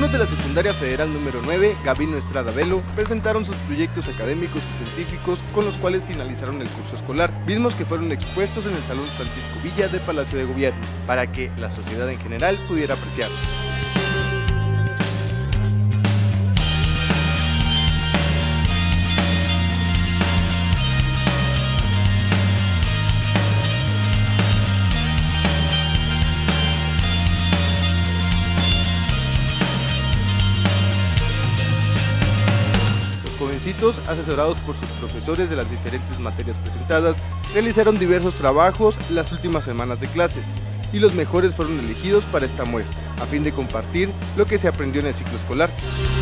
alumnos de la Secundaria Federal número 9, Gabino Estrada Velo, presentaron sus proyectos académicos y científicos con los cuales finalizaron el curso escolar, mismos que fueron expuestos en el Salón Francisco Villa de Palacio de Gobierno, para que la sociedad en general pudiera apreciar. Jovencitos, asesorados por sus profesores de las diferentes materias presentadas, realizaron diversos trabajos las últimas semanas de clases, y los mejores fueron elegidos para esta muestra, a fin de compartir lo que se aprendió en el ciclo escolar.